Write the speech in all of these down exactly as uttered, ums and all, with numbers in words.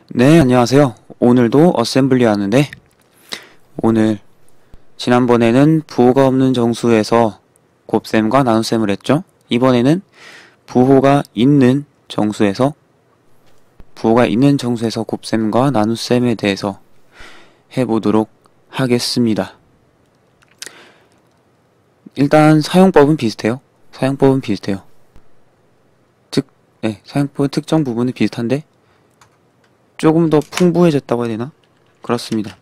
네, 안녕하세요. 오늘도 어셈블리 하는데, 오늘, 지난번에는 부호가 없는 정수에서 곱셈과 나눗셈을 했죠? 이번에는 부호가 있는 정수에서, 부호가 있는 정수에서 곱셈과 나눗셈에 대해서 해보도록 하겠습니다. 일단, 사용법은 비슷해요. 사용법은 비슷해요. 특, 네, 사용법은 특정 부분은 비슷한데, 조금 더 풍부해졌다고 해야 되나? 그렇습니다.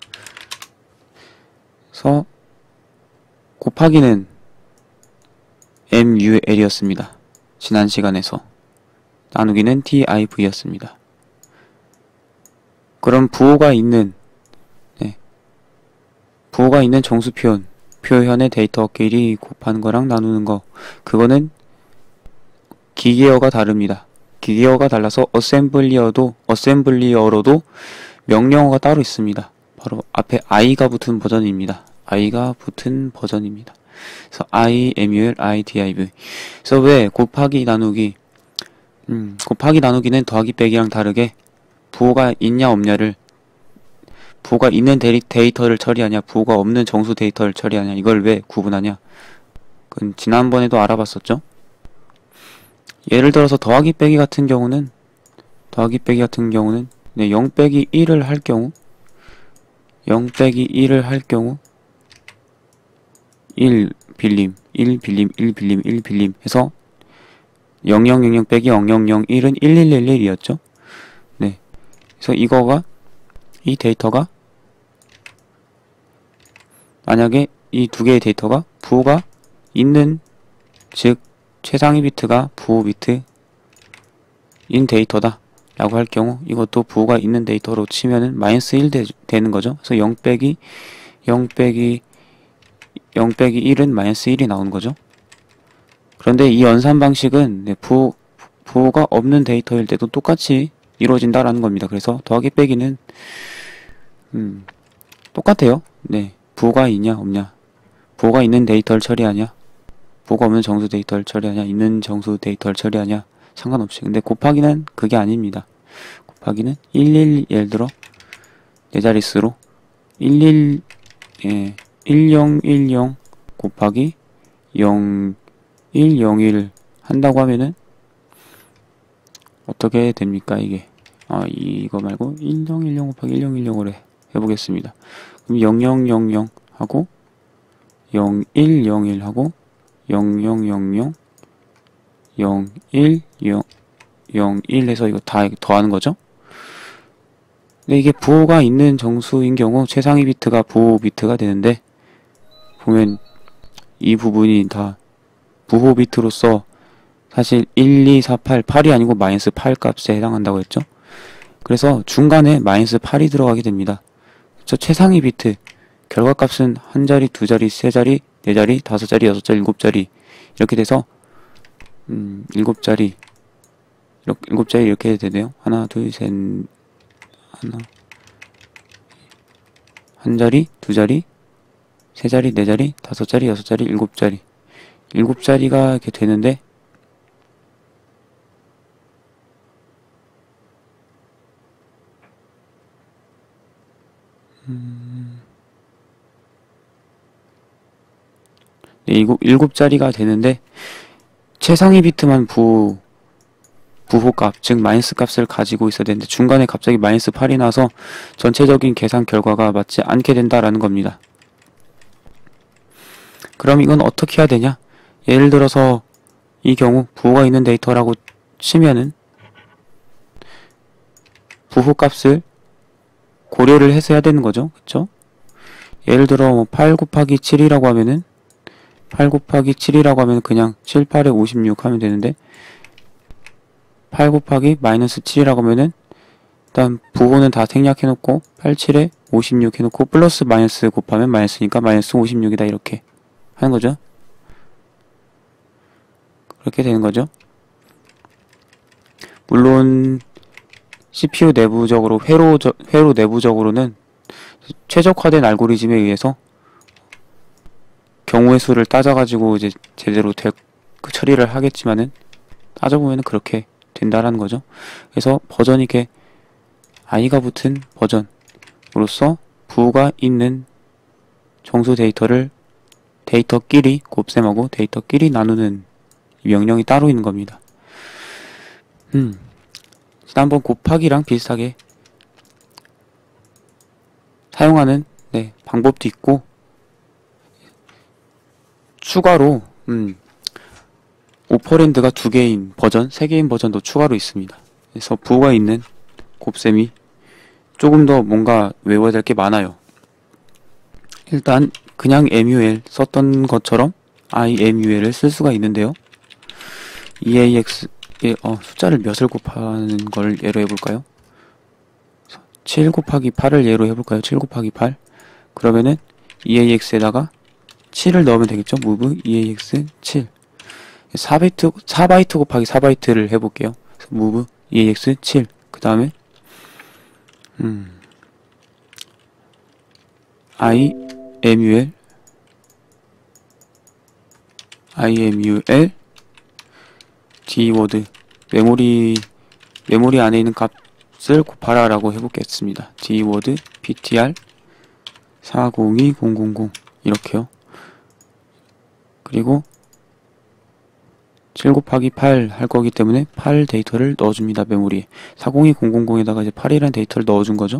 그래서 곱하기는 엠유엘이었습니다. 지난 시간에서 나누기는 디아이브이였습니다. 그럼 부호가 있는 네, 부호가 있는 정수 표현 표현의 데이터끼리 곱하는 거랑 나누는 거 그거는 기계어가 다릅니다. 기계어가 달라서 어셈블리어도 어셈블리어로도 명령어가 따로 있습니다. 바로 앞에 i가 붙은 버전입니다. i가 붙은 버전입니다. 그래서 i, mul, i, div. 그래서 왜 곱하기 나누기 음, 곱하기 나누기는 더하기 빼기랑 다르게 부호가 있냐 없냐를 부호가 있는 데이, 데이터를 처리하냐 부호가 없는 정수 데이터를 처리하냐 이걸 왜 구분하냐 그건 지난번에도 알아봤었죠. 예를 들어서 더하기 빼기 같은 경우는 더하기 빼기 같은 경우는 네, 영 빼기 일을 할 경우 영 빼기 일을 할 경우 일 빌림 일 빌림 일 빌림 일 빌림 해서 영영영영 빼기 영영영일은 일일일일이었죠. 네. 그래서 이거가 이 데이터가 만약에 이 두 개의 데이터가 부호가 있는 즉 최상위 비트가 부호 비트인 데이터다 라고 할 경우 이것도 부호가 있는 데이터로 치면은 마이너스 일 되, 되는 거죠. 그래서 영 빼기 영 빼기 영 빼기 일은 마이너스 일이 나오는 거죠. 그런데 이 연산 방식은 네, 부호, 부호가 없는 데이터일 때도 똑같이 이루어진다라는 겁니다. 그래서 더하기 빼기는 음, 똑같아요. 네, 부호가 있냐 없냐 부호가 있는 데이터를 처리하냐 부호가 없는 정수 데이터를 처리하냐 있는 정수 데이터를 처리하냐 상관없이 근데 곱하기는 그게 아닙니다. 곱하기는 일일 예를 들어 네 자릿수로 일일 예, 일영일영 곱하기 영일영일 한다고 하면은 어떻게 됩니까 이게 아 이거 말고 일영일영 곱하기 일영일영을 해, 해보겠습니다. 그럼 영영영영 하고 영일영일 하고 영영영영 영일 영일 해서 이거 다 더하는 거죠. 근데 이게 부호가 있는 정수인 경우 최상위 비트가 부호 비트가 되는데 보면 이 부분이 다 부호 비트로서 사실 일, 이, 사, 팔, 팔이 아니고 마이너스 팔 값에 해당한다고 했죠. 그래서 중간에 마이너스 팔이 들어가게 됩니다. 그래서 최상위 비트 결과값은 한 자리, 두 자리, 세 자리, 네 자리, 다섯 자리, 여섯 자리, 일곱 자리 이렇게 돼서 음, 일곱 자리 이렇게 일곱 자리 이렇게 되네요. 하나, 둘, 셋, 하나, 한 자리, 두 자리, 세 자리, 네 자리, 다섯 자리, 여섯 자리, 일곱 자리, 일곱 자리가 이렇게 되는데 음, 네, 일곱, 일곱 자리가 되는데 최상위 비트만 부호 부호값, 즉 마이너스 값을 가지고 있어야 되는데 중간에 갑자기 마이너스 팔이 나서 전체적인 계산 결과가 맞지 않게 된다라는 겁니다. 그럼 이건 어떻게 해야 되냐? 예를 들어서 이 경우 부호가 있는 데이터라고 치면은 부호값을 고려를 해서 해야 되는 거죠. 그쵸? 예를 들어 뭐 팔 곱하기 칠이라고 하면은 팔 곱하기 칠이라고 하면 그냥 칠, 팔에 오십육 하면 되는데 팔 곱하기 마이너스 칠이라고 하면은 일단 부호는 다 생략해놓고 팔, 칠에 오십육 해놓고 플러스 마이너스 곱하면 마이너스니까 마이너스 오십육이다 이렇게 하는 거죠. 그렇게 되는 거죠. 물론 씨피유 내부적으로 회로, 회로 내부적으로는 최적화된 알고리즘에 의해서 경우의 수를 따져가지고 이제 제대로 될, 그 처리를 하겠지만은 따져보면은 그렇게 된다라는 거죠. 그래서 버전이 이렇게 i가 붙은 버전으로서 부호가 있는 정수 데이터를 데이터끼리 곱셈하고 데이터끼리 나누는 명령이 따로 있는 겁니다. 음, 지난번 곱하기랑 비슷하게 사용하는 네, 방법도 있고 추가로 음, 오퍼랜드가 두 개인 버전, 세 개인 버전도 추가로 있습니다. 그래서 부호가 있는 곱셈이 조금 더 뭔가 외워야 될 게 많아요. 일단 그냥 엠유엘 썼던 것처럼 아이엠유엘을 쓸 수가 있는데요. 이에이엑스 어, 숫자를 몇을 곱하는 걸 예로 해볼까요? 칠 곱하기 팔을 예로 해볼까요? 칠 곱하기 팔. 그러면은 이에이엑스에다가 칠을 넣으면 되겠죠? move 이에이엑스 칠. 사 바이트, 사 바이트 곱하기 사 바이트를 해볼게요. move 이에이엑스 칠. 그 다음에 음, iMUL iMUL dword 메모리 메모리 안에 있는 값을 곱하라 라고 해보겠습니다. dword ptr 사공이공공공 이렇게요. 그리고 칠 곱하기 팔 할 거기 때문에 팔 데이터를 넣어줍니다. 메모리에 사공이공공공에다가 이제 팔이라는 데이터를 넣어준 거죠.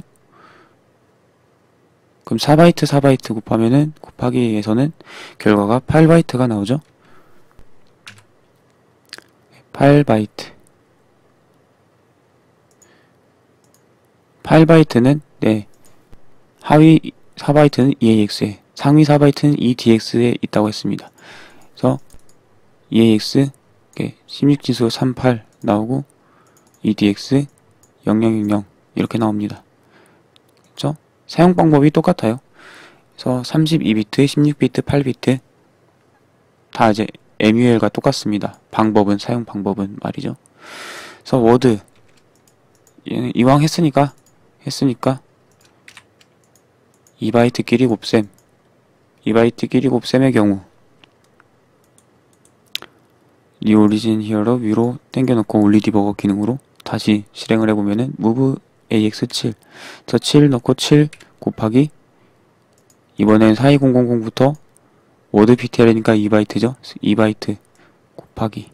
그럼 사 바이트 사 바이트 곱하면은 곱하기에서는 결과가 팔 바이트가 나오죠. 팔 바이트 팔 바이트는 네 하위 사 바이트는 이에이엑스에 상위 사 바이트는 이디엑스에 있다고 했습니다. 그래서 이에이엑스 십육 지수 삼십팔 나오고 이디엑스 영영영영 이렇게 나옵니다. 그렇죠? 사용 방법이 똑같아요. 그래서 삼십이 비트, 십육 비트, 팔 비트 다 이제 엠유엘과 똑같습니다. 방법은 사용 방법은 말이죠. 그래서 워드 이왕 했으니까 했으니까 이 바이트끼리 곱셈 이 바이트끼리 곱셈의 경우 리오리진 히어로 위로 당겨놓고 올리 디버거 기능으로 다시 실행을 해보면은 move 에이엑스 칠 저 칠 넣고 칠 곱하기 이번엔 사이공공공부터 워드 피티알이니까 이 바이트죠. 이 바이트 곱하기는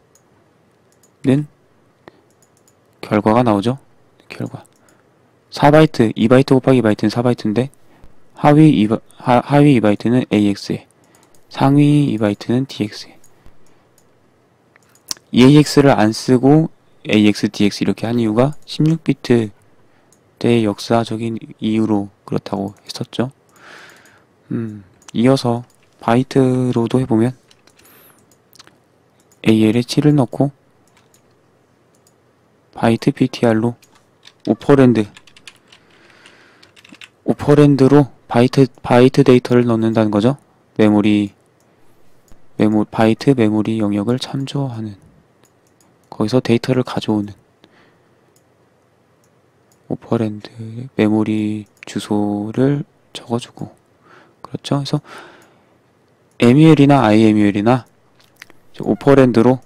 결과가 나오죠. 결과 사 바이트 이 바이트 곱하기 이 바이트는 사 바이트인데 하위 이, 하, 하위 이 바이트는 에이엑스에 상위 이 바이트는 디엑스에 이에이엑스를 안 쓰고 에이엑스, 디엑스 이렇게 한 이유가 십육 비트 때 역사적인 이유로 그렇다고 했었죠. 음, 이어서 바이트로도 해보면 에이엘에 칠을 넣고 바이트 피티알로 오퍼랜드 오퍼랜드로 바이트 바이트 데이터를 넣는다는 거죠. 메모리 메모 바이트 메모리 영역을 참조하는 거기서 데이터를 가져오는 오퍼랜드 메모리 주소를 적어주고 그렇죠. 그래서 엠유엘이나 아이엠유엘이나 오퍼랜드로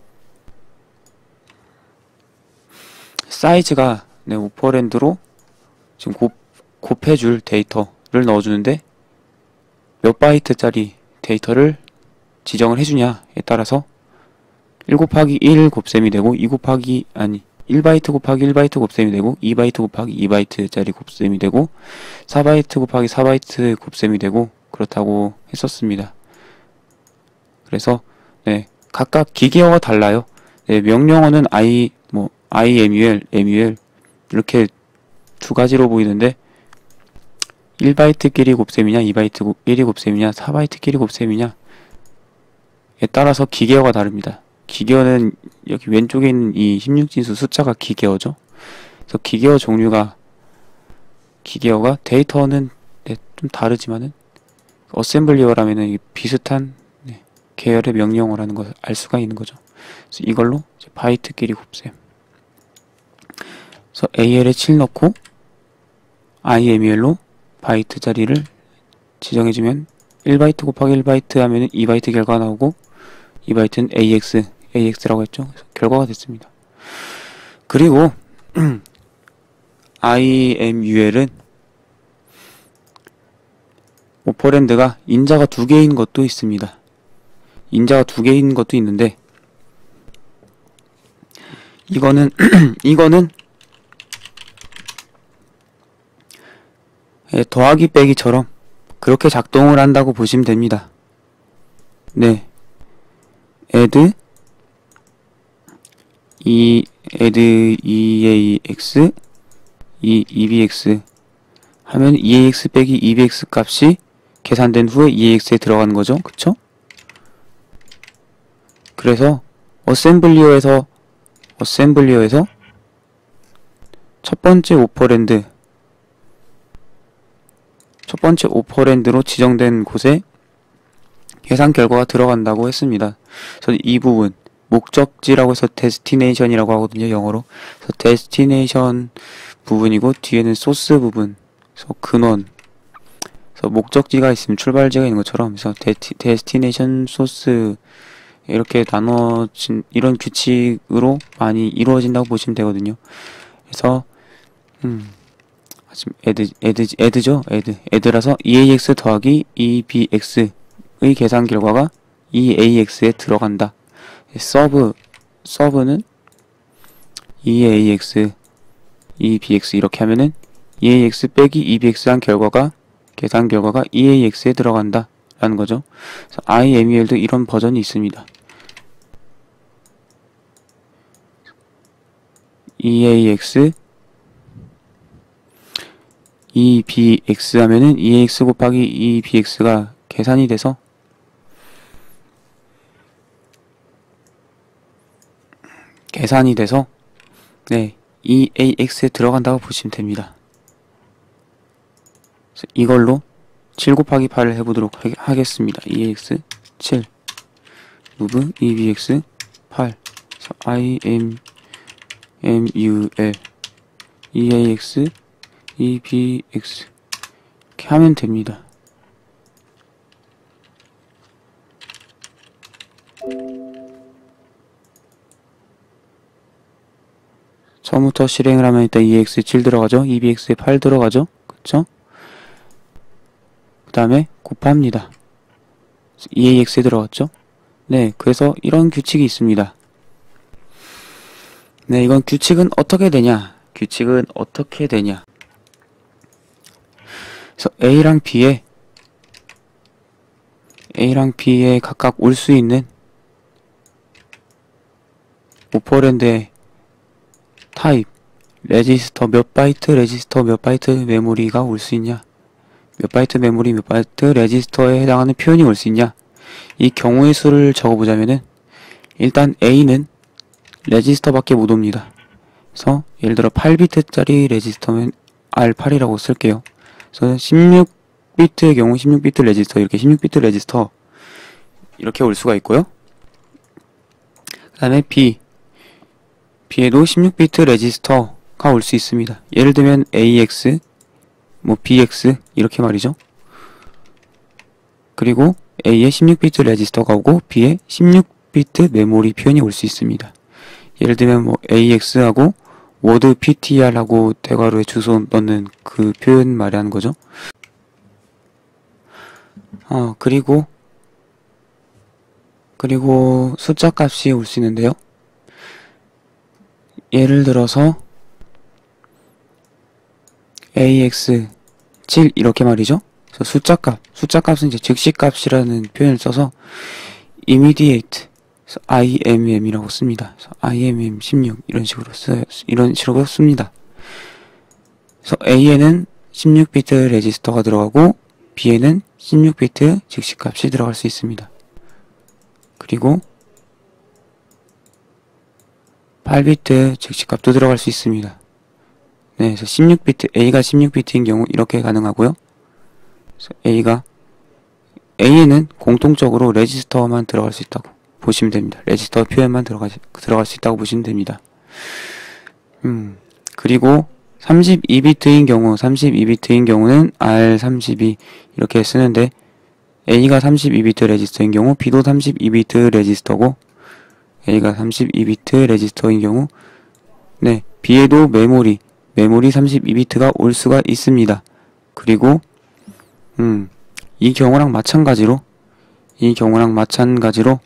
사이즈가 네, 오퍼랜드로 지금 곱, 곱해줄 데이터를 넣어주는데 몇 바이트짜리 데이터를 지정을 해주냐에 따라서 일 곱하기 일 곱셈이 되고 이 곱하기 아니 일 바이트 곱하기 일 바이트 곱셈이 되고 이 바이트 곱하기 이 바이트짜리 곱셈이 되고 사 바이트 곱하기 사 바이트 곱셈이 되고 그렇다고 했었습니다. 그래서 네, 각각 기계어가 달라요. 네, 명령어는 i 뭐 iMUL, 엠유엘 이렇게 두 가지로 보이는데 일 바이트끼리 곱셈이냐 이 바이트 일이 곱셈이냐 사 바이트끼리 곱셈이냐에 따라서 기계어가 다릅니다. 기계어는 여기 왼쪽에 있는 이 십육 진수 숫자가 기계어죠. 그래서 기계어 종류가 기계어가 데이터는 네, 좀 다르지만은 어셈블리어라면은 비슷한 네, 계열의 명령어라는 것을 알 수가 있는 거죠. 그래서 이걸로 이제 바이트끼리 곱셈. 그래서 에이엘에 칠 넣고 아이엠유엘로 바이트 자리를 지정해주면 일 바이트 곱하기 일 바이트 하면은 이 바이트 결과가 나오고 이 바이트는 에이엑스, 에이엑스라고 했죠. 그래서 결과가 됐습니다. 그리고 아이엠유엘은 오퍼랜드가 인자가 두 개인 것도 있습니다. 인자가 두 개인 것도 있는데 이거는 이거는 예, 더하기 빼기처럼 그렇게 작동을 한다고 보시면 됩니다. 네, add 이 add 이에이엑스 이 이비엑스 하면 이에이엑스 빼기 이비엑스 값이 계산된 후에 이에이엑스에 들어가는 거죠. 그쵸? 그래서 어셈블리어에서 어셈블리어에서 첫 번째 오퍼랜드 첫 번째 오퍼랜드로 지정된 곳에 계산 결과가 들어간다고 했습니다. 그래서 이 부분 목적지라고 해서 데스티네이션이라고 하거든요. 영어로. 그래서 데스티네이션 부분이고 뒤에는 소스 부분. 그래서 근원. 그래서 목적지가 있으면 출발지가 있는 것처럼 그래서 데티, 데스티네이션 소스 이렇게 나눠진 이런 규칙으로 많이 이루어진다고 보시면 되거든요. 그래서 음 지금 add, add, add죠? add. add라서 이에이엑스 더하기 이비엑스의 계산 결과가 이에이엑스에 들어간다. 서브, 서브는 이에이엑스, 이비엑스 이렇게 하면은 이에이엑스 빼기 이비엑스 한 결과가, 계산 결과가 이에이엑스에 들어간다. 라는 거죠. 그래서 아이엠유엘도 이런 버전이 있습니다. 이에이엑스 이비엑스 하면은 이에이엑스 곱하기 이비엑스가 계산이 돼서 계산이 돼서 네 이에이엑스에 들어간다고 보시면 됩니다. 그래서 이걸로 칠 곱하기 팔을 해보도록 하, 하겠습니다. 이에이엑스 칠 무브 이비엑스 팔 그래서 아이엠유엘 이에이엑스 이비엑스 이렇게 하면 됩니다. 처음부터 실행을 하면 일단 이에이엑스 칠 들어가죠. 이비엑스에 팔 들어가죠. 그쵸? 그 다음에 곱합니다. 이에이엑스에 들어갔죠. 네, 그래서 이런 규칙이 있습니다. 네, 이건 규칙은 어떻게 되냐? 규칙은 어떻게 되냐? 그래서 A랑 B에 A랑 B에 각각 올 수 있는 오퍼랜드의 타입, 레지스터 몇 바이트, 레지스터 몇 바이트 메모리가 올 수 있냐? 몇 바이트 메모리, 몇 바이트 레지스터에 해당하는 표현이 올 수 있냐? 이 경우의 수를 적어보자면은 일단 A는 레지스터밖에 못 옵니다. 그래서 예를 들어 팔 비트짜리 레지스터면 알 팔이라고 쓸게요. 그래서 십육 비트의 경우 십육 비트 레지스터 이렇게 십육 비트 레지스터 이렇게 올 수가 있고요. 그 다음에 B B에도 십육 비트 레지스터가 올 수 있습니다. 예를 들면 에이엑스 뭐 비엑스 이렇게 말이죠. 그리고 A에 십육 비트 레지스터가 오고 B에 십육 비트 메모리 표현이 올 수 있습니다. 예를 들면 뭐 에이엑스하고 워드 피티알하고 대괄호에 주소 넣는 그 표현 말하는 거죠. 어 그리고 그리고 숫자 값이 올 수 있는데요. 예를 들어서 에이엑스 칠 이렇게 말이죠. 그래서 숫자 값, 숫자 값은 이제 즉시 값이라는 표현을 써서 immediate, 그래서 아이엠엠이라고 씁니다. 그래서 아이엠엠 십육 이런 식으로 써요. 이런 식으로 씁니다. 그래서 A에는 십육 비트 레지스터가 들어가고 B에는 십육 비트 즉시 값이 들어갈 수 있습니다. 그리고 팔 비트 즉시 값도 들어갈 수 있습니다. 네, 그래서 십육 비트, A가 십육 비트인 경우 이렇게 가능하고요. 그래서 A가, A에는 공통적으로 레지스터만 들어갈 수 있다고 보시면 됩니다. 레지스터 표현만 들어가, 들어갈 수 있다고 보시면 됩니다. 음, 그리고 삼십이 비트인 경우, 삼십이 비트인 경우는 알 삼십이 이렇게 쓰는데, A가 삼십이 비트 레지스터인 경우, B도 삼십이 비트 레지스터고, A가 삼십이 비트 레지스터인 경우, 네, B에도 메모리, 메모리 삼십이 비트가 올 수가 있습니다. 그리고 음, 이 경우랑 마찬가지로 이 경우랑 마찬가지로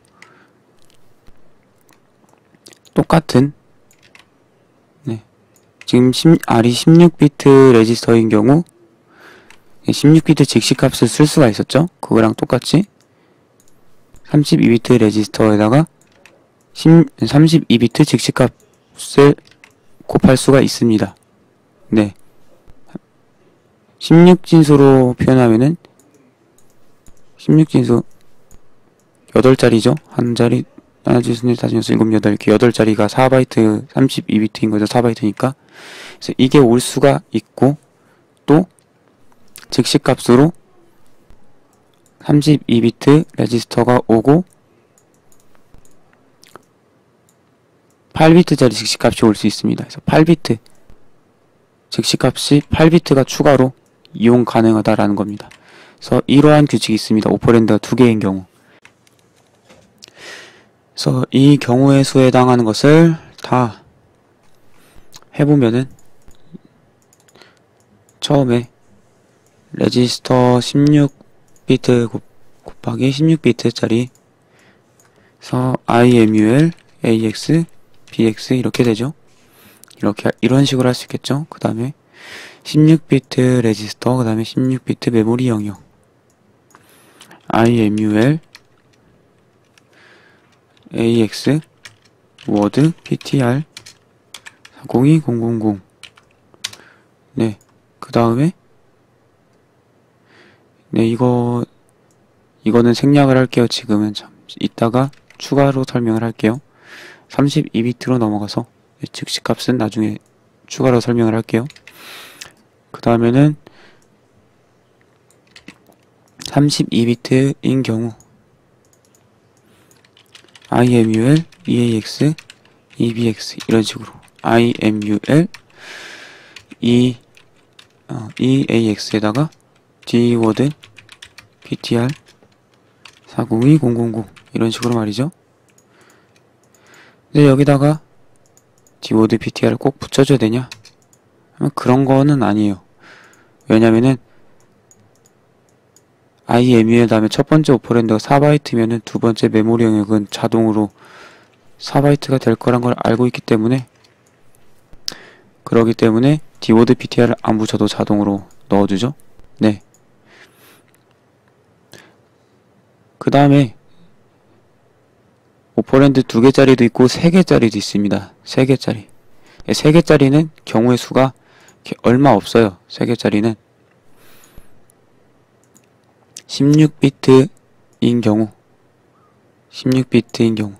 똑같은 네, 지금 알이 십육 비트 레지스터인 경우 십육 비트 직시값을 쓸 수가 있었죠. 그거랑 똑같이 삼십이 비트 레지스터에다가 삼십이 비트 직시값을 곱할 수가 있습니다. 네, 십육 진수로 표현하면은 십육 진수 여덟 자리죠. 한 자리 하나, 둘, 셋, 넷, 다섯, 여섯, 일곱, 여덟 개 여덟 자리가 사 바이트 삼십이 비트인 거죠. 사 바이트니까. 그래서 이게 올 수가 있고 또 즉시값으로 삼십이 비트 레지스터가 오고 팔 비트짜리 즉시값이 올 수 있습니다. 그래서 팔 비트 즉시값이 팔 비트가 추가로 이용 가능하다라는 겁니다. 그래서 이러한 규칙이 있습니다. 오퍼랜드가 두 개인 경우. 그래서 이 경우의 수에 해당하는 것을 다 해보면은 처음에 레지스터 십육 비트 곱하기 십육 비트짜리 그래서 아이엠유엘, 에이엑스, 비엑스 이렇게 되죠. 이렇게 이런 식으로 할 수 있겠죠. 그 다음에 십육 비트 레지스터, 그 다음에 십육 비트 메모리 영역 아이엠유엘, 에이엑스, 워드, 피티알 사공이 공공공 네, 그 다음에 네, 이거 이거는 생략을 할게요. 지금은 참 이따가 추가로 설명을 할게요. 삼십이 비트로 넘어가서 즉시값은 나중에 추가로 설명을 할게요. 그 다음에는 삼십이 비트인 경우 아이엠유엘, 이에이엑스, 이비엑스 이런 식으로 아이엠유엘, E, 어, 이에이엑스에다가 D워드, 피티알, 사공이 공공공 이런 식으로 말이죠. 근데 여기다가 D워드, 피티알을 꼭 붙여줘야 되냐? 그런 거는 아니에요. 왜냐면은 아이엠유엘 다음에 첫 번째 오퍼랜드가 사 바이트면은 두 번째 메모리 영역은 자동으로 사 바이트가 될 거란 걸 알고 있기 때문에 그러기 때문에 D워드, 피티알을 안 붙여도 자동으로 넣어주죠. 네. 그 다음에 오퍼랜드 두 개짜리도 있고 세 개짜리도 있습니다. 세 개짜리. 세 개짜리는 경우의 수가 얼마 없어요. 세 개짜리는 십육 비트인 경우 십육 비트인 경우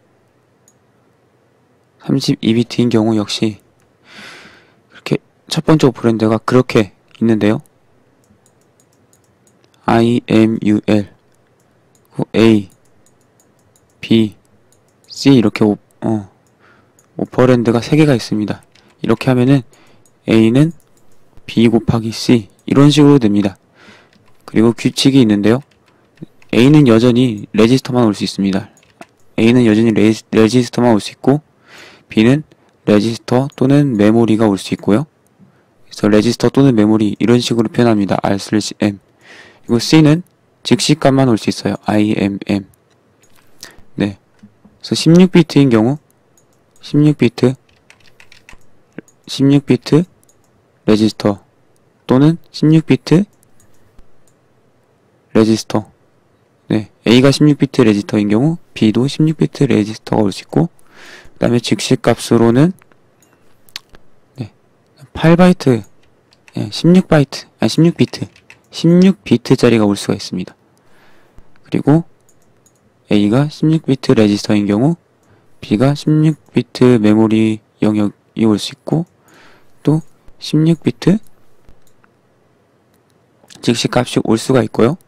삼십이 비트인 경우 역시 그렇게 첫 번째 오퍼랜드가 그렇게 있는데요. 아이엠유엘 A, B, C 이렇게 오, 어, 오퍼랜드가 세 개가 있습니다. 이렇게 하면은 A는 B 곱하기 C 이런 식으로 됩니다. 그리고 규칙이 있는데요. A는 여전히 레지스터만 올 수 있습니다. A는 여전히 레지, 레지스터만 올 수 있고 B는 레지스터 또는 메모리가 올 수 있고요. 그래서 레지스터 또는 메모리 이런 식으로 표현합니다. R 슬래시 M. 그리고 C는 즉시값만 올 수 있어요. 아이엠엠. 네. 그래서 십육 비트인 경우 십육 비트 십육 비트 레지스터 또는 십육 비트 레지스터. 네. A가 십육 비트 레지스터인 경우 B도 십육 비트 레지스터가 올 수 있고 그 다음에 즉시값으로는 네. 팔 바이트 네. 십육 바이트 아니 십육 비트 십육 비트짜리가 올 수가 있습니다. 그리고 A가 십육 비트 레지스터인 경우 B가 십육 비트 메모리 영역이 올 수 있고 또 십육 비트 즉시값이 올 수가 있고요.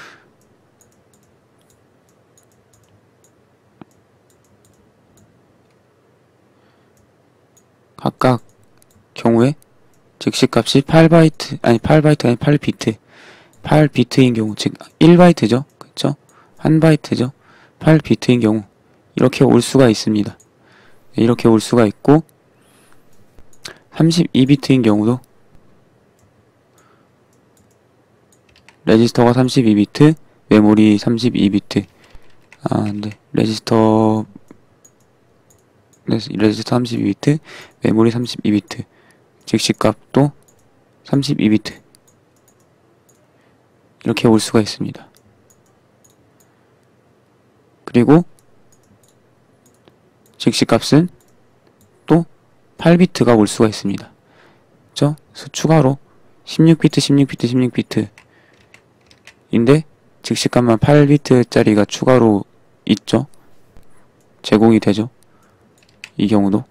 각각 경우에 즉시값이 팔 바이트 아니 팔 바이트 아니 팔 비트 팔 비트인 경우 즉 일 바이트죠. 그쵸? 일 바이트죠. 팔 비트인 경우 이렇게 올 수가 있습니다. 이렇게 올 수가 있고 삼십이 비트인 경우도 레지스터가 삼십이 비트, 메모리 삼십이 비트. 아, 네. 레지스터, 레지스터 삼십이 비트, 메모리 삼십이 비트. 즉시값도 삼십이 비트. 이렇게 올 수가 있습니다. 그리고 즉시값은 또 팔 비트가 올 수가 있습니다. 그쵸? 그래서 추가로 십육 비트, 십육 비트, 십육 비트 인데 즉시값만 팔 비트짜리가 추가로 있죠. 제공이 되죠. 이 경우도.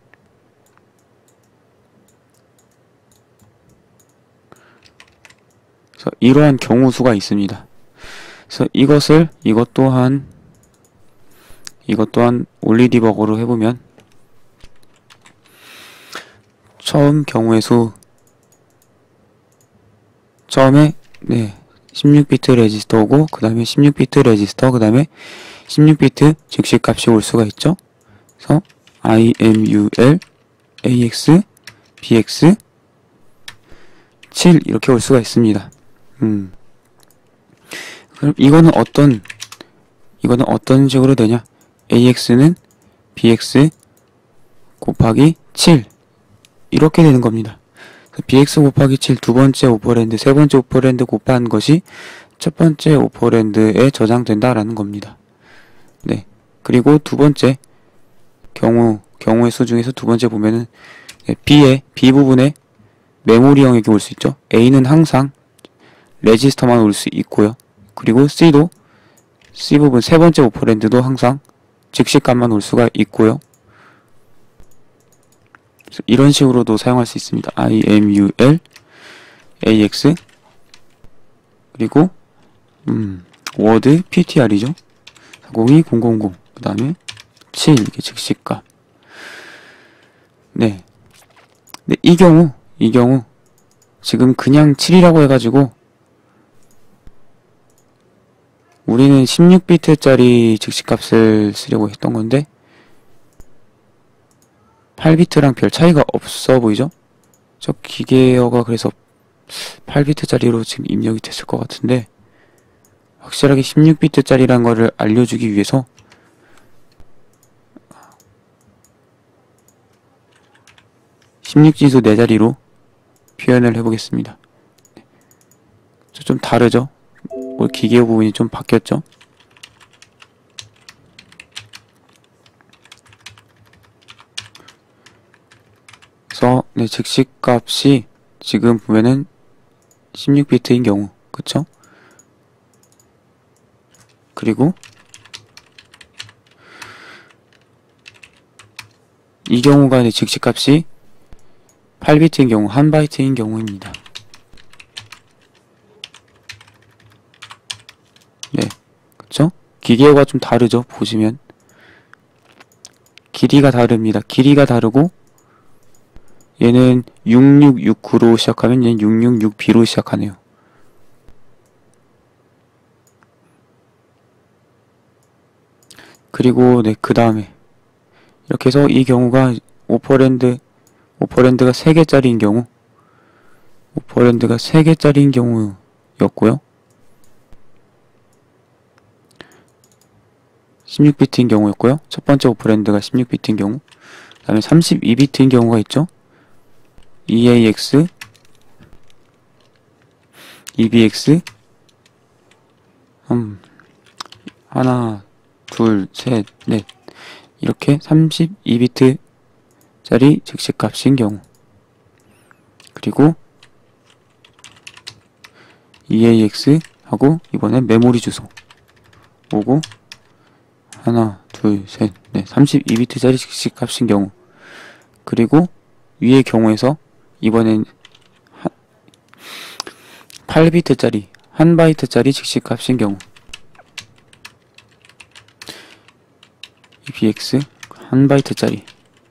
그래서 이러한 경우 수가 있습니다. 그래서 이것을 이것 또한 이것 또한 올리디버거로 해보면 처음 경우의 수 처음에 네 십육 비트 레지스터고 그 다음에 십육 비트 레지스터 그 다음에 십육 비트 즉시값이 올 수가 있죠. 그래서 아이엠유엘 에이엑스 비엑스 칠 이렇게 올 수가 있습니다. 음. 그럼 이거는 어떤 이거는 어떤 식으로 되냐? 에이엑스는 비엑스 곱하기 칠 이렇게 되는 겁니다. 비엑스 곱하기 칠 두 번째 오퍼랜드, 세 번째 오퍼랜드 곱한 것이 첫 번째 오퍼랜드에 저장된다라는 겁니다. 네. 그리고 두 번째 경우 경우의 수 중에서 두 번째 보면은 네, B의 B 부분에 메모리 영역이 올 수 있죠. A는 항상 레지스터만 올 수 있고요. 그리고 C도 C 부분 세 번째 오퍼랜드도 항상 즉시값만 올 수가 있고요. 이런 식으로도 사용할 수 있습니다. 아이엠유엘 에이엑스 그리고 음, 워드 피티알이죠. 사공이 공공공 그 다음에 칠 이게 즉시값. 네. 네, 이 경우 이 경우 지금 그냥 칠이라고 해가지고 우리는 십육 비트짜리 즉시값을 쓰려고 했던 건데 팔 비트랑 별 차이가 없어 보이죠? 저 기계어가 그래서 팔 비트짜리로 지금 입력이 됐을 것 같은데 확실하게 십육 비트짜리란 거를 알려주기 위해서 십육 진수 네 자리로 표현을 해보겠습니다. 좀 다르죠? 기계어 부분이 좀 바뀌었죠? 그래서 네, 즉시값이 지금 보면은 십육 비트인 경우 그쵸? 그리고 이 경우가 즉시값이 팔 비트인 경우, 한 바이트인 경우입니다. 네, 그쵸? 기계어가 좀 다르죠? 보시면 길이가 다릅니다. 길이가 다르고 얘는 육육육구로 시작하면 얘는 육육육비로 시작하네요. 그리고 네, 그 다음에 이렇게 해서 이 경우가 오퍼랜드 오퍼랜드가 세 개짜리인 경우 오퍼랜드가 세 개짜리인 경우였고요. 십육 비트인 경우였고요. 첫 번째 오퍼랜드가 십육 비트인 경우 그 다음에 삼십이 비트인 경우가 있죠. 이에이엑스 이비엑스 음, 하나 둘 셋 넷 이렇게 삼십이 비트짜리 즉시값인 경우 그리고 이에이엑스 하고 이번엔 메모리 주소 오고 하나 둘 셋 넷 삼십이 비트짜리 즉시값인 경우 그리고 위의 경우에서 이번엔 팔 비트짜리 한 바이트짜리 즉시값인 경우 이비엑스 한 바이트짜리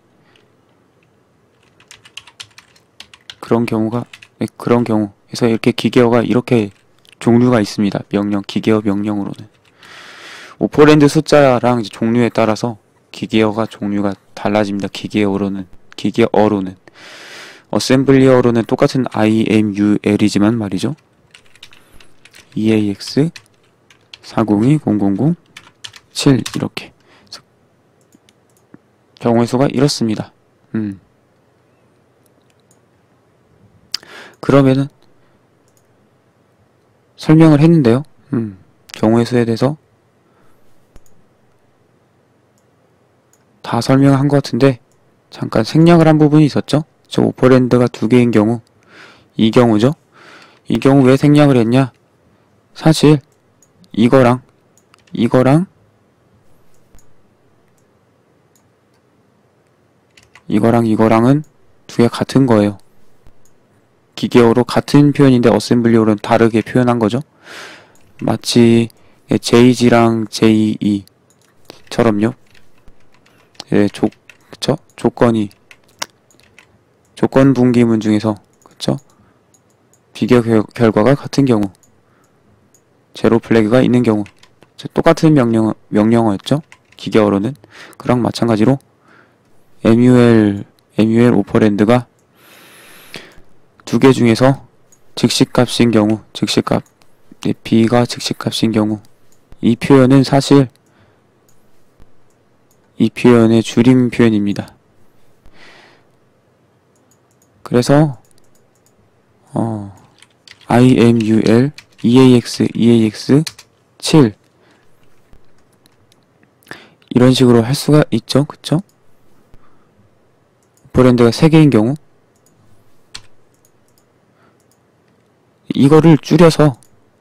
그런 경우가 네, 그런 경우 그래서 이렇게 기계어가 이렇게 종류가 있습니다. 명령 기계어 명령으로는 오퍼랜드 숫자랑 이제 종류에 따라서 기계어가 종류가 달라집니다. 기계어로는 기계어로는 어셈블리어로는 똑같은 아이엠유엘이지만 말이죠. 이에이엑스 사공이 공공공 칠 이렇게 경우의 수가 이렇습니다. 음. 그러면은 설명을 했는데요. 음. 경우의 수에 대해서 다 설명한 것 같은데 잠깐 생략을 한 부분이 있었죠. 저 오퍼랜드가 두 개인 경우 이 경우죠. 이 경우 왜 생략을 했냐? 사실 이거랑 이거랑 이거랑 이거랑은 두 개 같은 거예요. 기계어로 같은 표현인데 어셈블리어로는 다르게 표현한 거죠. 마치 제이지랑 제이이처럼요. 예, 조, 그쵸? 조건이 조건 분기문 중에서 그쵸? 비교 결, 결과가 같은 경우 제로 플래그가 있는 경우 똑같은 명령, 명령어였죠? 기계어로는 그랑 마찬가지로 엠유엘 엠유엘 오퍼랜드가 두 개 중에서 즉시값인 경우 즉시값 네, B가 즉시값인 경우 이 표현은 사실 이 표현의 줄임 표현입니다. 그래서 어, 아이엠유엘 이에이엑스 이에이엑스 칠 이런 식으로 할 수가 있죠. 그쵸? 오퍼랜드가 세 개인 경우 이거를 줄여서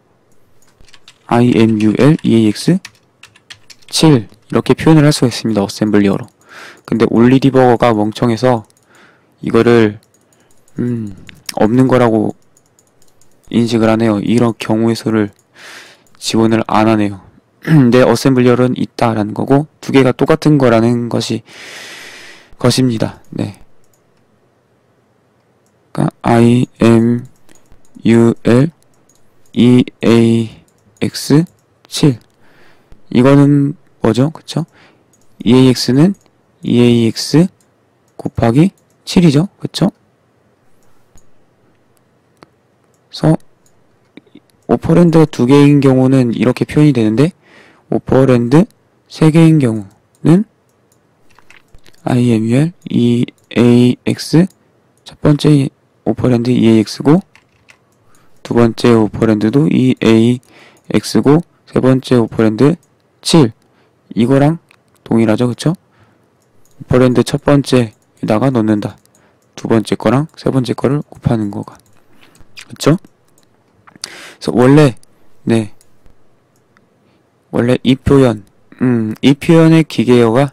아이엠유엘 이에이엑스 칠 이렇게 표현을 할 수가 있습니다. 어셈블리어로. 근데 올리디버거가 멍청해서 이거를 음, 없는 거라고 인식을 하네요. 이런 경우의 수를 지원을 안 하네요. 근데 어셈블리어는 있다라는 거고 두 개가 똑같은 거라는 것이 것입니다. 네. 그러니까 아이엠유엘 이에이엑스 칠 이거는 뭐죠? 그쵸? 이에이엑스는 이에이엑스 곱하기 칠이죠? 그쵸? 그래서 오퍼랜드 두 개인 경우는 이렇게 표현이 되는데 오퍼랜드 세 개인 경우는 아이엠유엘 이에이엑스 첫 번째 오퍼랜드 이에이엑스고 두 번째 오퍼랜드도 이에이엑스고 세 번째 오퍼랜드 칠 이거랑 동일하죠. 그쵸? 오퍼랜드 첫 번째에다가 넣는다. 두 번째 거랑 세 번째 거를 곱하는 거가. 그쵸? 그래서 원래 네 원래 이 표현 음, 이 표현의 기계어가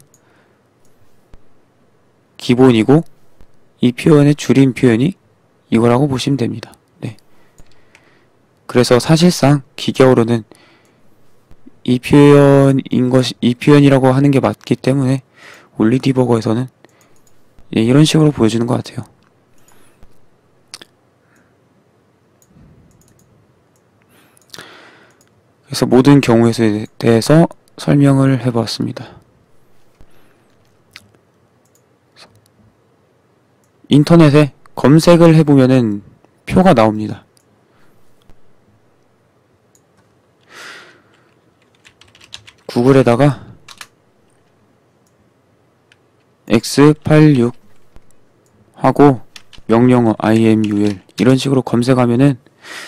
기본이고 이 표현의 줄임 표현이 이거라고 보시면 됩니다. 네. 그래서 사실상 기계어로는 이 표현인 것이 이 표현이라고 하는 게 맞기 때문에 올리디버거에서는 예, 이런 식으로 보여주는 것 같아요. 그래서 모든 경우에 대해서 설명을 해보았습니다. 인터넷에 검색을 해보면은 표가 나옵니다. 구글에다가 엑스 팔십육 하고 명령어 아이엠유엘 이런 식으로 검색하면은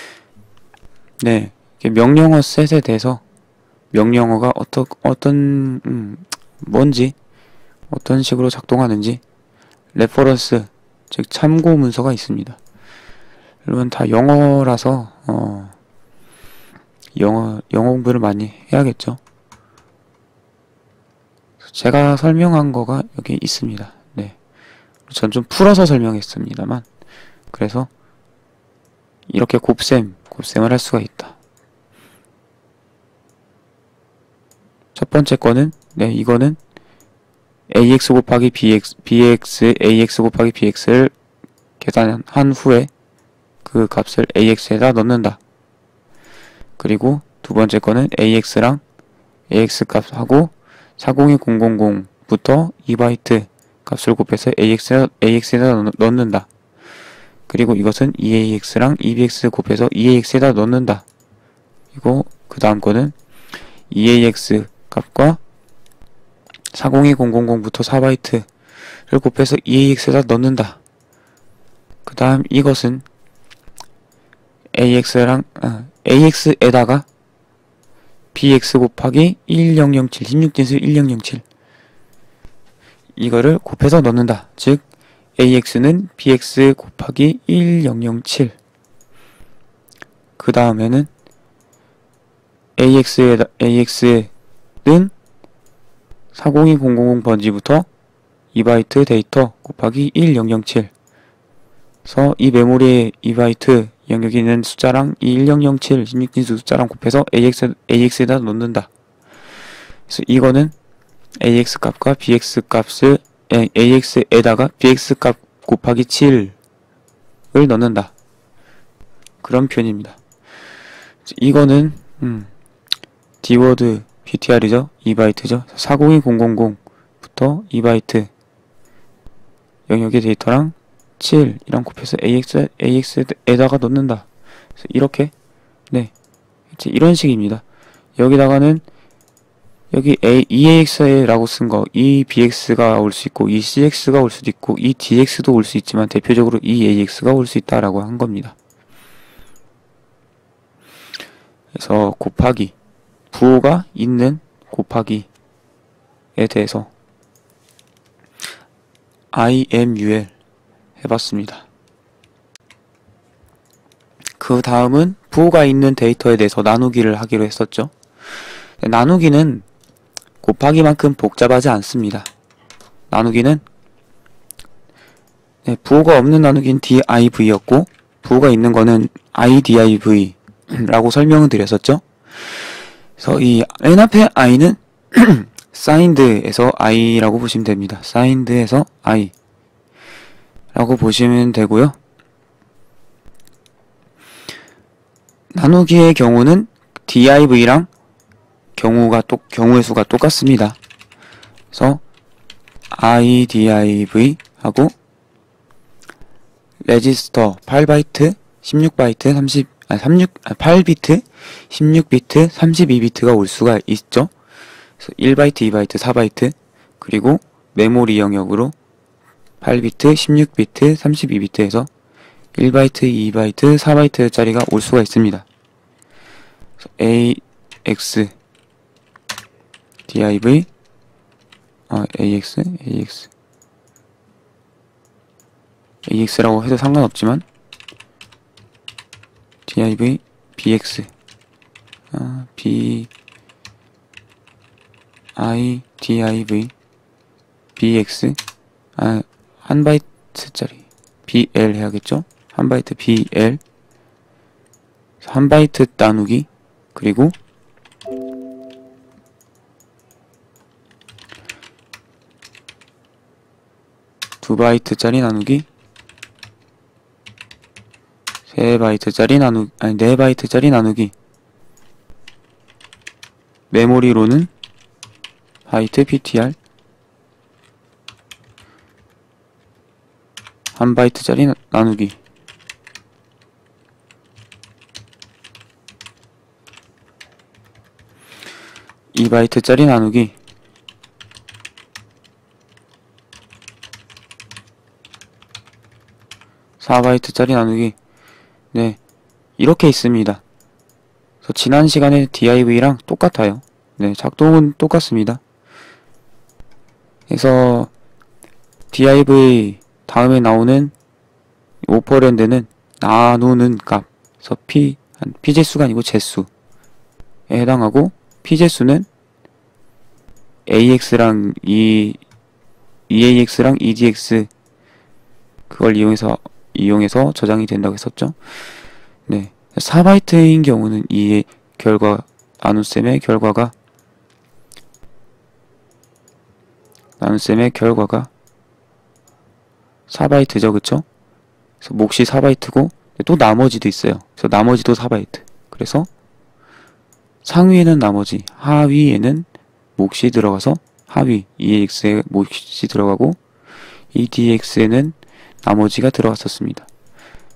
네 명령어 셋에 대해서 명령어가 어떠, 어떤 음, 뭔지 어떤 식으로 작동하는지 레퍼런스 즉 참고 문서가 있습니다. 여러분 다 영어라서 어, 영어 영어 공부를 많이 해야겠죠. 제가 설명한 거가 여기 있습니다. 네, 전 좀 풀어서 설명했습니다만 그래서 이렇게 곱셈 곱셈을 할 수가 있다. 첫 번째 거는 네 이거는 ax 곱하기 bx, bx, ax 곱하기 bx를 계산한 후에 그 값을 ax에다 넣는다. 그리고 두 번째 거는 ax랑 ax 값하고 사공이 공공공부터 이 바이트 값을 곱해서 ax에다, ax에다 넣는다. 그리고 이것은 이에이엑스랑 이비엑스 곱해서 이에이엑스에다 넣는다. 이거 그 다음 거는 이에이엑스 값과 사공이공공공부터 사 바이트를 곱해서 이에이엑스에다 넣는다. 그 다음 이것은 에이엑스랑 아, 에이엑스에다가 비엑스 곱하기 일천칠 십육 진수 천칠 이거를 곱해서 넣는다. 즉 에이엑스는 비엑스 곱하기 천칠. 그 다음에는 에이엑스에다 에이엑스는 사공이공공공 번지부터 이 바이트 데이터 곱하기 천칠. 그래서 이 메모리에 이 바이트 영역이 있는 숫자랑 이 천칠 십육 진수 숫자랑 곱해서 AX, 에이엑스에다 넣는다. 그래서 이거는 에이엑스 값과 비엑스 값을 에이엑스에다가 비엑스 값 곱하기 칠을 넣는다. 그런 표현입니다. 이거는 음, dword ptr이죠. 이 바이트죠. 사공이공공공부터 이 바이트 영역의 데이터랑 칠이랑 곱해서 AX, AX에다가 넣는다. 그래서 이렇게, 네. 이런 식입니다. 여기다가는, 여기 A, 이에이엑스라고 쓴 거, 이 비엑스가 올 수 있고, 이 씨엑스가 올 수도 있고, 이 디엑스도 올 수 있지만, 대표적으로 이 에이엑스가 올 수 있다라고 한 겁니다. 그래서 곱하기, 부호가 있는 곱하기에 대해서 아이엠유엘 해봤습니다. 그 다음은 부호가 있는 데이터에 대해서 나누기를 하기로 했었죠. 나누기는 곱하기만큼 복잡하지 않습니다. 나누기는 네, 부호가 없는 나누기는 div였고 부호가 있는 거는 idiv라고 설명을 드렸었죠. 그래서 이 n 앞에 i는 signed에서 i라고 보시면 됩니다. signed에서 i 라고 보시면 되고요. 나누기의 경우는 div랑 경우가 또 경우의 수가 똑같습니다. 그래서 idiv 하고 레지스터 팔 바이트, 십육 바이트, 삼십 아 삼십육 아, 팔 비트, 십육 비트, 삼십이 비트가 올 수가 있죠. 그래서 일 바이트, 이 바이트, 사 바이트 그리고 메모리 영역으로 팔 비트, 십육 비트, 삼십이 비트에서 일 바이트, 이 바이트, 사 바이트짜리가 올 수가 있습니다. ax, div, 아, ax, ax, ax라고 해도 상관없지만 div, bx, 아, b, i, div, bx, 아, 한 바이트짜리 bl 해야겠죠? 한 바이트 bl 한 바이트 나누기 그리고 두 바이트짜리 나누기 세 바이트짜리 나누기 아니 네 바이트짜리 나누기 메모리로는 바이트 ptr 한 바이트짜리 나, 나누기 이 바이트짜리 나누기 사 바이트짜리 나누기 네 이렇게 있습니다. 그래서 지난 시간에 div랑 똑같아요. 네 작동은 똑같습니다. 그래서 div 다음에 나오는 오퍼랜드는 나누는 값 그래서 p p제수가 아니고 제수에 해당하고 p제수는 ax랑 이 eax랑 edx 그걸 이용해서 이용해서 저장이 된다고 했었죠. 네, 사 바이트인 경우는 이 결과 나눗셈의 결과가 나눗셈의 결과가 사 바이트죠, 그쵸? 그래서 몫이 사 바이트고 또 나머지도 있어요. 그래서 나머지도 사 바이트. 그래서 상위에는 나머지, 하위에는 몫이 들어가서 하위 eax에 몫이 들어가고 edx에는 나머지가 들어갔었습니다.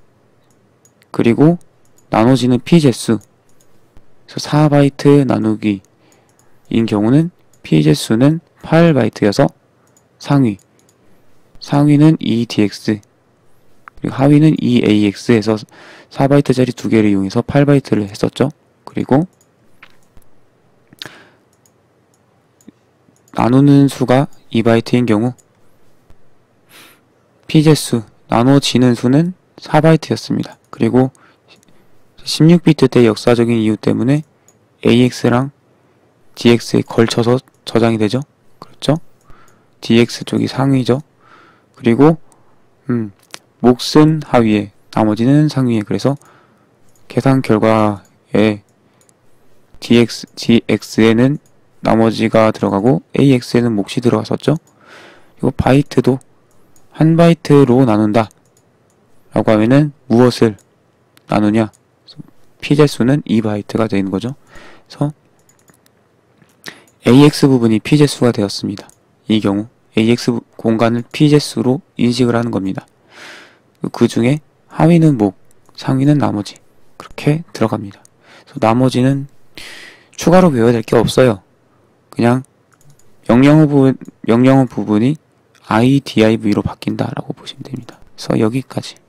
그리고 나눠지는 피제수, 그래서 사 바이트 나누기 인 경우는 피제수는 팔 바이트여서 상위, 상위는 이 디엑스, 그리고 하위는 이 에이엑스 해서 사 바이트짜리 두 개를 이용해서 팔 바이트를 했었죠. 그리고 나누는 수가 이 바이트인 경우 피제수, 나눠지는 수는 사 바이트였습니다. 그리고 십육 비트 때 역사적인 이유 때문에 에이엑스랑 디엑스에 걸쳐서 저장이 되죠. 그렇죠? 디엑스 쪽이 상위죠. 그리고 음, 몫은 하위에, 나머지는 상위에. 그래서 계산 결과에 dx, dx에는 나머지가 들어가고 ax에는 몫이 들어갔었죠. 그리고 바이트도 한 바이트로 나눈다 라고 하면은 무엇을 나누냐? 피제수는 이 바이트가 되는 거죠. 그래서 에이엑스 부분이 피제수가 되었습니다. 이 경우 에이엑스 공간을 피제수로 인식을 하는 겁니다. 그 중에 하위는 목, 상위는 나머지, 그렇게 들어갑니다. 그래서 나머지는 추가로 외워야 될 게 없어요. 그냥 명령어 부분, 명령어 부분이 아이디아이브이로 바뀐다 라고 보시면 됩니다. 그래서 여기까지.